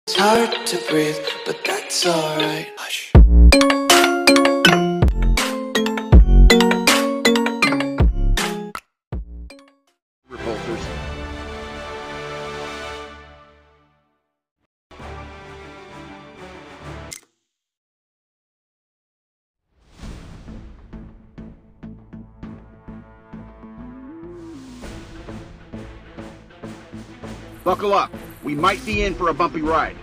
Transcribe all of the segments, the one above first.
It's hard to breathe, but that's alright. Hush. Repulsors. Buckle up. We might be in for a bumpy ride.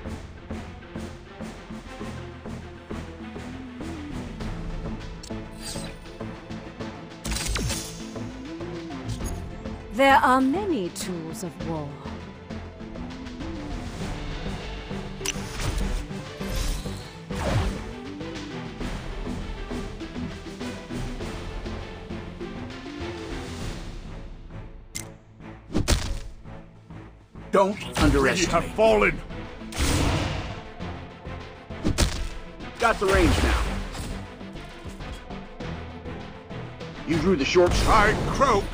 There are many tools of war. Don't underestimate. We have fallen. Got the range now. You drew the short I croak.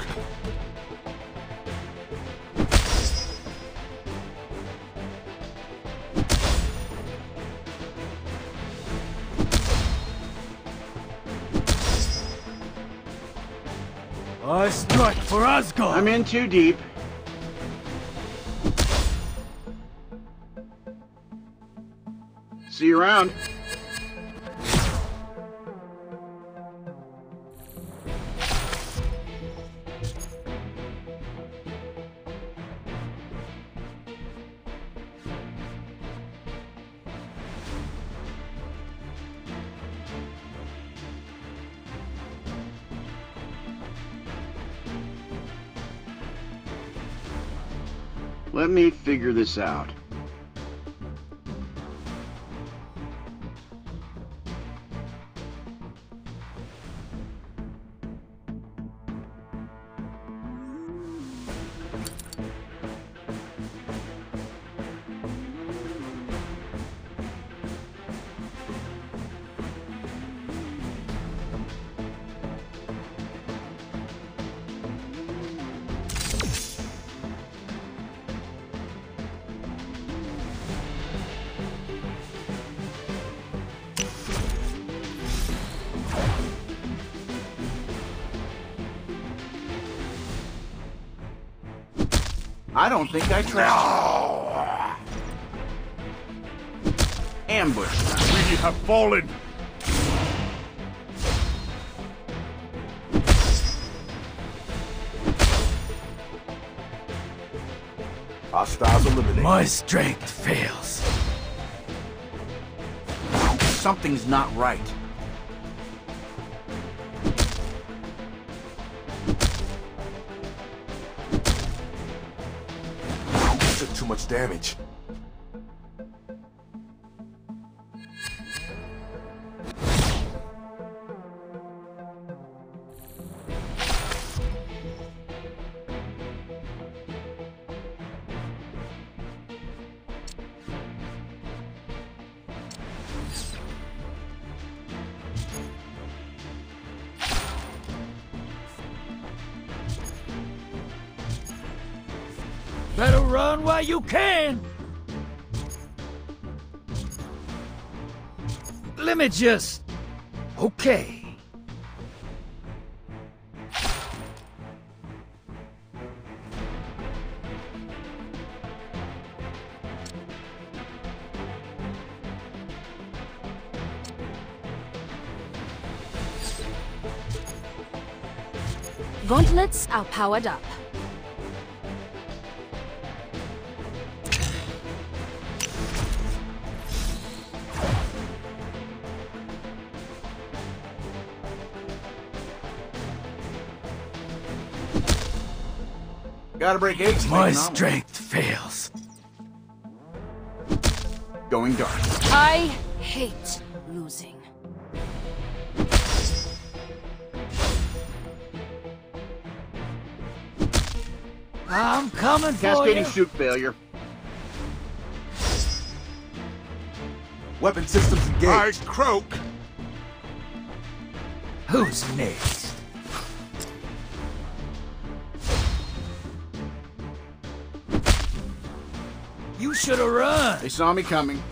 I strike for Asgard. I'm in too deep. See you around. Let me figure this out. I don't think I tried. Ambush. We have fallen. Hostiles eliminated. My strength fails. Something's not right. Took too much damage. Better run while you can. Let me just... Okay. Gauntlets are powered up. Gotta break eggs. My strength fails. Going dark. I hate losing. I'm coming for Cascading you. shoot failure. Weapon systems engaged. I croak. Who's next? You should have run. They saw me coming.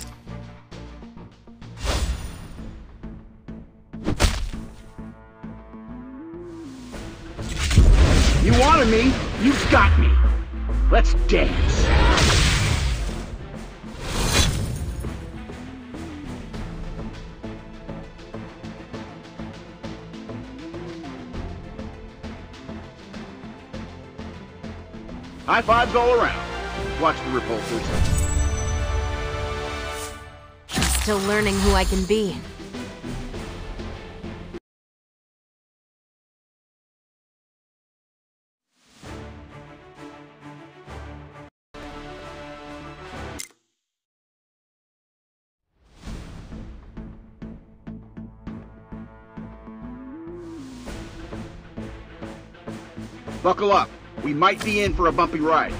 You wanted me, you've got me. Let's dance. High fives all around. Watch the repulsors. Still learning who I can be. Buckle up. We might be in for a bumpy ride.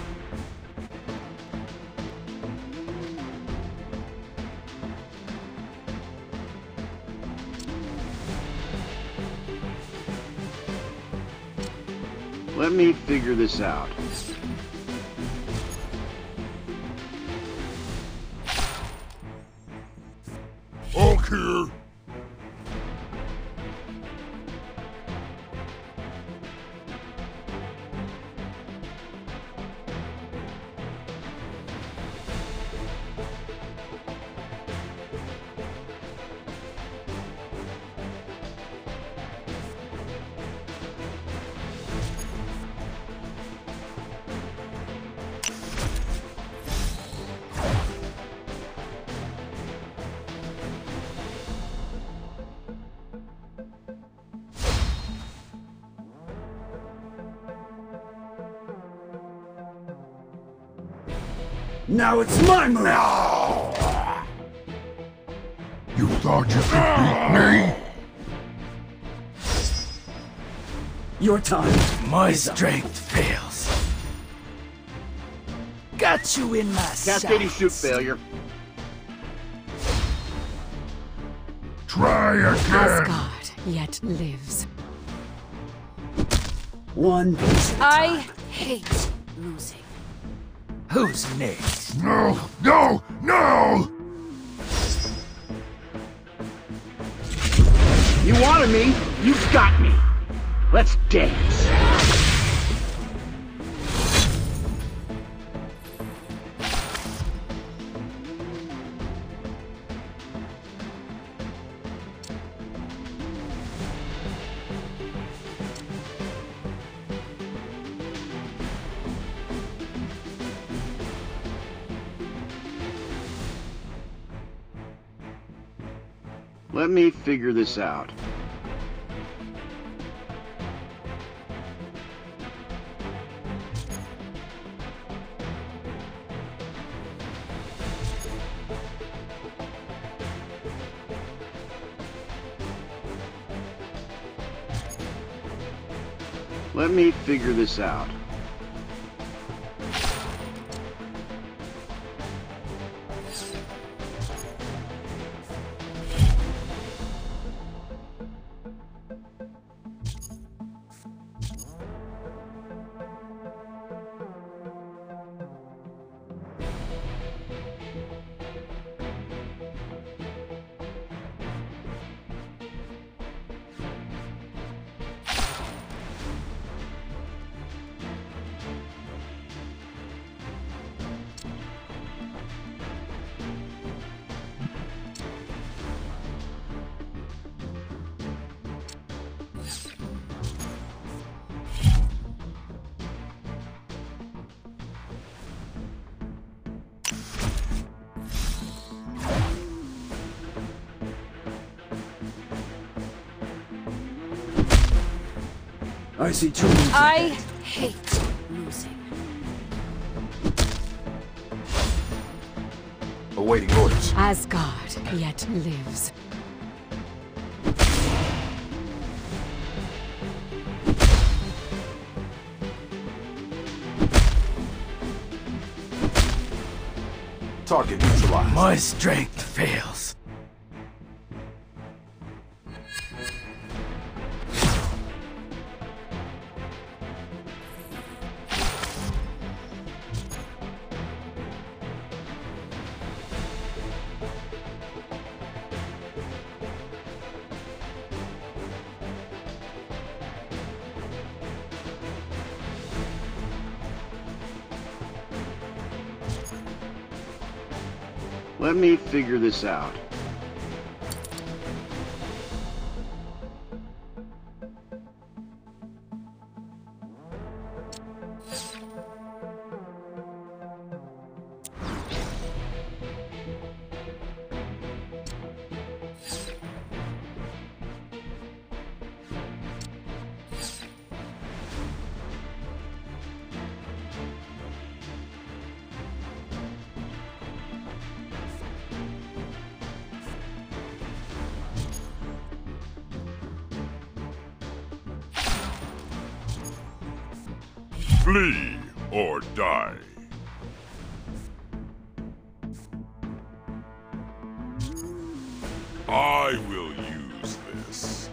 Let me figure this out. Okay. Now it's my move! You thought you could beat me? Your time. My is up. strength fails. Got you in my Cascading shoot sights. failure. Try again. Asgard yet lives. One piece at a I time. hate losing. Who's next? No, no, no! You wanted me, you've got me. Let's dance. Let me figure this out. Let me figure this out. I see two moves I ahead. hate losing. Awaiting orders. Asgard yet lives. Target neutralized. My strength fails. Let me figure this out. Flee or die. I will use this.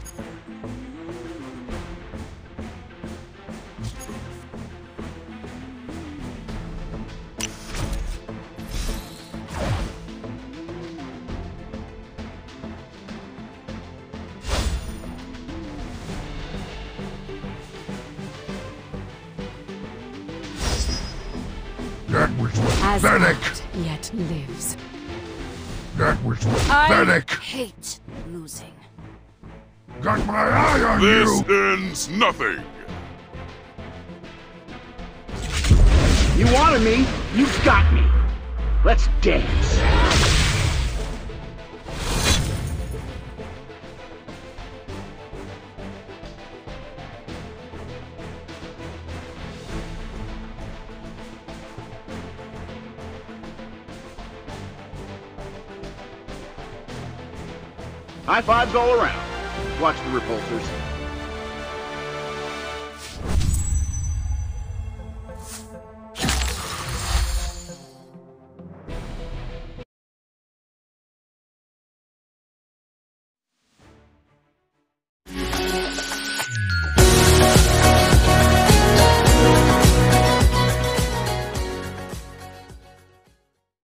That was Asgard pathetic. yet lives. That was I pathetic. hate losing. Got my eye on This you. ends nothing. You wanted me, you've got me. Let's dance. High fives all around. Watch the repulsors.